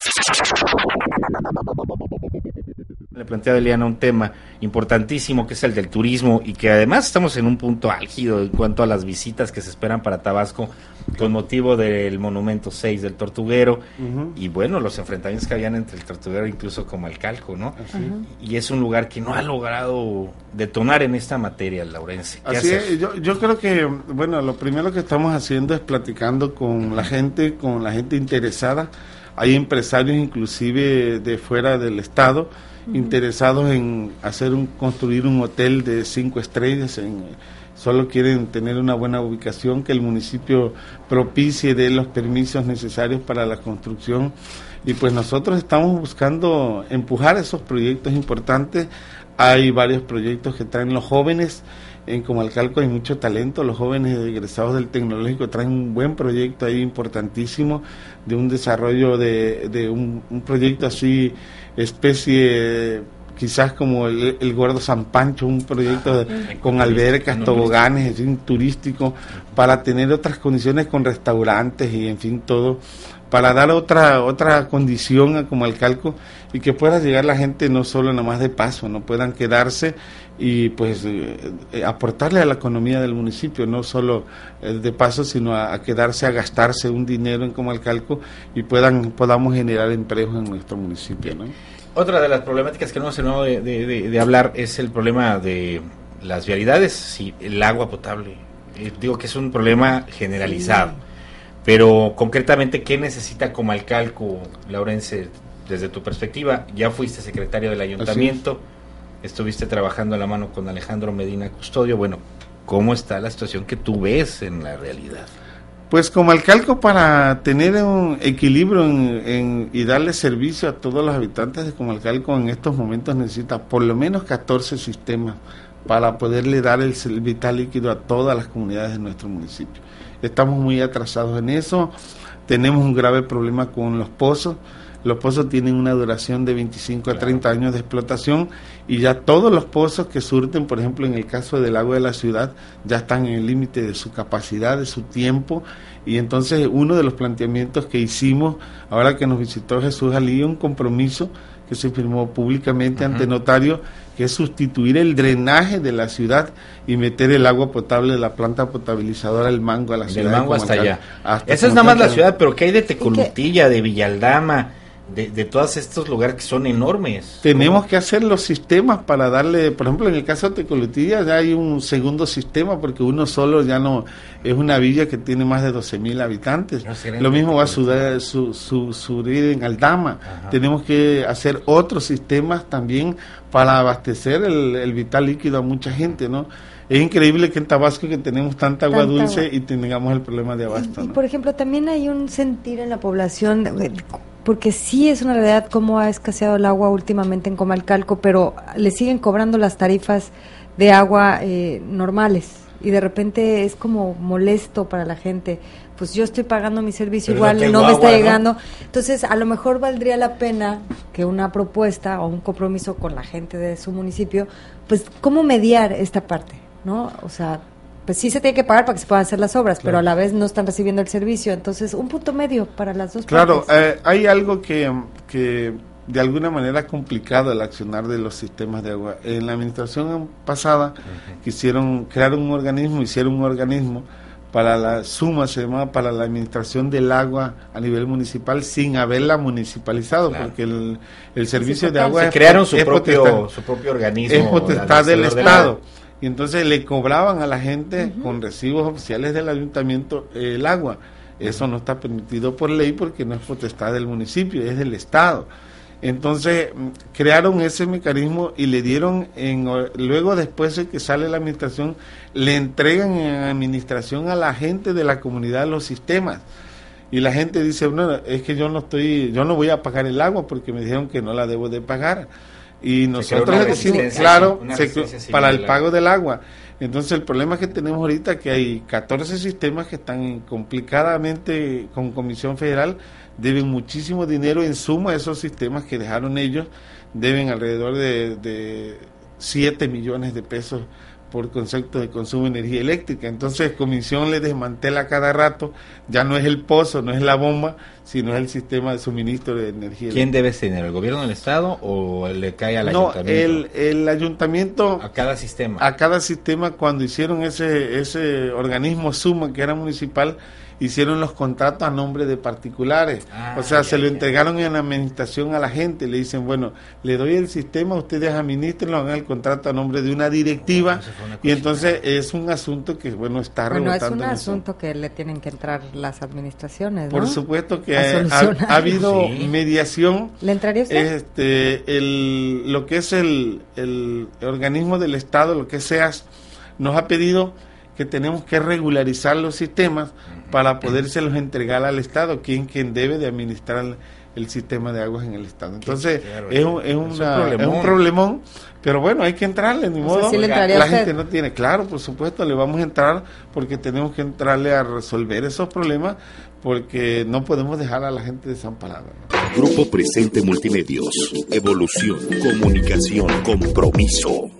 Le planteaba Eliana un tema importantísimo que es el del turismo y que además estamos en un punto álgido en cuanto a las visitas que se esperan para Tabasco con motivo del Monumento 6 del Tortuguero y bueno, los enfrentamientos que habían entre el Tortuguero incluso Comalcalco, ¿no? Y es un lugar que no ha logrado detonar en esta materia, Laurencio. Así es, yo creo que, bueno, lo primero que estamos haciendo es platicando con la gente interesada. Hay empresarios inclusive de fuera del estado interesados en construir un hotel de 5 estrellas, solo quieren tener una buena ubicación, que el municipio propicie de los permisos necesarios para la construcción, y pues nosotros estamos buscando empujar esos proyectos importantes. Hay varios proyectos que traen los jóvenes. En Comalcalco hay mucho talento, los jóvenes egresados del tecnológico traen un buen proyecto ahí importantísimo de un desarrollo de un proyecto así, especie quizás como el Gordo San Pancho, un proyecto con albercas, toboganes, turístico, para tener otras condiciones con restaurantes y en fin todo, para dar otra condición a Comalcalco y que pueda llegar la gente no solo nada más de paso, no puedan quedarse y pues aportarle a la economía del municipio, no solo de paso, sino a quedarse, a gastarse un dinero en Comalcalco y podamos generar empleos en nuestro municipio, ¿no? Otra de las problemáticas que no hemos terminado de hablar es el problema de las vialidades, sí, el agua potable. Digo que es un problema generalizado, pero concretamente, ¿qué necesita Comalcalco, Laurencio, desde tu perspectiva? Ya fuiste secretario del ayuntamiento, estuviste trabajando a la mano con Alejandro Medina Custodio. Bueno, ¿cómo está la situación que tú ves en la realidad? Pues Comalcalco, para tener un equilibrio y darle servicio a todos los habitantes de Comalcalco en estos momentos necesita por lo menos 14 sistemas para poderle dar el vital líquido a todas las comunidades de nuestro municipio. Estamos muy atrasados en eso, tenemos un grave problema con los pozos. Los pozos tienen una duración de 25 a 30 años de explotación y ya todos los pozos que surten, por ejemplo en el caso del agua de la ciudad, ya están en el límite de su capacidad, de su tiempo, y entonces uno de los planteamientos que hicimos, ahora que nos visitó Jesús Alí, un compromiso que se firmó públicamente ante notario, que es sustituir el drenaje de la ciudad y meter el agua potable de la planta potabilizadora del Mango a la ciudad. Del Mango hasta allá. Esa es nada más la ciudad, pero ¿qué hay de Tecolutilla, de Villaldama? De todos estos lugares que son enormes. Tenemos que hacer los sistemas para darle, por ejemplo, en el caso de Tecolutilla ya hay un segundo sistema, porque uno solo ya no, es una villa que tiene más de 12,000 habitantes. Lo mismo va a suceder en Aldama. Tenemos que hacer otros sistemas también para abastecer el vital líquido a mucha gente, ¿no? Es increíble que en Tabasco, que tenemos tanta agua dulce, y tengamos el problema de abasto, ¿no? Por ejemplo, también hay un sentir en la población, porque sí es una realidad cómo ha escaseado el agua últimamente en Comalcalco, pero le siguen cobrando las tarifas de agua normales, y de repente es como molesto para la gente. Pues yo estoy pagando mi servicio, pero igual no me está llegando, ¿no? Entonces a lo mejor valdría la pena que una propuesta o un compromiso con la gente de su municipio, pues cómo mediar esta parte, ¿no? O sea, pues sí se tiene que pagar para que se puedan hacer las obras, pero a la vez no están recibiendo el servicio, entonces un punto medio para las dos partes. Claro, hay algo que de alguna manera ha complicado el accionar de los sistemas de agua. En la administración pasada quisieron crear un organismo, hicieron un organismo para la SUMA, se llamaba, para la administración del agua a nivel municipal, sin haberla municipalizado, porque el servicio de agua crearon su propio organismo, es potestad del Estado, y entonces le cobraban a la gente con recibos oficiales del ayuntamiento el agua. Eso no está permitido por ley porque no es potestad del municipio, es del Estado. Entonces crearon ese mecanismo y le dieron, luego después de que sale la administración, le entregan en administración a la gente de la comunidad los sistemas, y la gente dice, no, es que yo no voy a pagar el agua porque me dijeron que no la debo de pagar, y nosotros le decimos, claro, para el pago del agua. Entonces el problema que tenemos ahorita es que hay 14 sistemas que están complicadamente con Comisión Federal, deben muchísimo dinero. En suma, esos sistemas que dejaron ellos deben alrededor de 7 millones de pesos por concepto de consumo de energía eléctrica. Entonces Comisión le desmantela cada rato, ya no es el pozo, no es la bomba, sino es el sistema de suministro de energía. ¿Quién debe tener, el gobierno del estado o le cae al no, ayuntamiento? El ayuntamiento... A cada sistema. A cada sistema, cuando hicieron ese organismo SUMA, que era municipal, hicieron los contratos a nombre de particulares. O sea, se lo entregaron en la administración a la gente. Le dicen, bueno, le doy el sistema, ustedes administren, hagan el contrato a nombre de una directiva. Y entonces es un asunto que, bueno, está rebotando. Bueno, es un asunto que le tienen que entrar las administraciones, ¿no? Por supuesto que ha habido mediación. ¿Le entraría usted? Lo que es el organismo del Estado, lo que es SEAS, nos ha pedido que tenemos que regularizar los sistemas para podérselos entregar al Estado, quien debe de administrar el sistema de aguas en el Estado. Entonces, es un problemón, pero bueno, hay que entrarle, ni modo. ¿Sí le la gente no tiene, claro, por supuesto, le vamos a entrar porque tenemos que entrarle a resolver esos problemas, porque no podemos dejar a la gente desamparada, ¿no? Grupo Presente Multimedios. Evolución, comunicación, compromiso.